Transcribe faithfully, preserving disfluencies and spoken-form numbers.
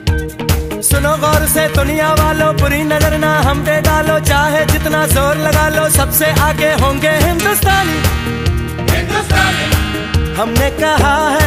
सुनो गौर से दुनिया वालों, बुरी नजर ना हम पे डालो, चाहे जितना जोर लगा लो सबसे आगे होंगे हिंदुस्तानी। हिंदुस्तानी हमने कहा है